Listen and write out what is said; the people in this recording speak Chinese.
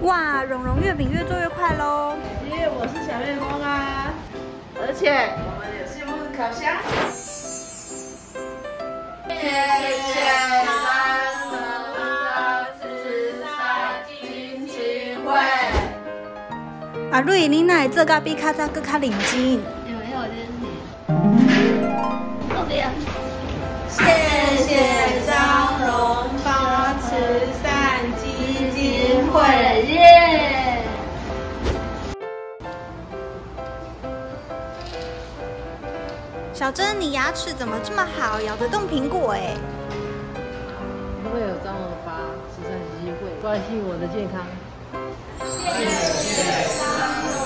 哇，蓉蓉月饼越做越快喽！ 耶，我是小月光啊，而且我们有羡慕烤箱。谢谢三龙的慈善基金会。 阿瑞，你哪会做甲比较早更较认真？ 有没有认真？后边。 谢谢张荣发慈善基金会耶！ 小珍，你牙齿怎么这么好，咬得动苹果哎？ 因为有张荣发慈善基金会关心我的健康。 谢谢张荣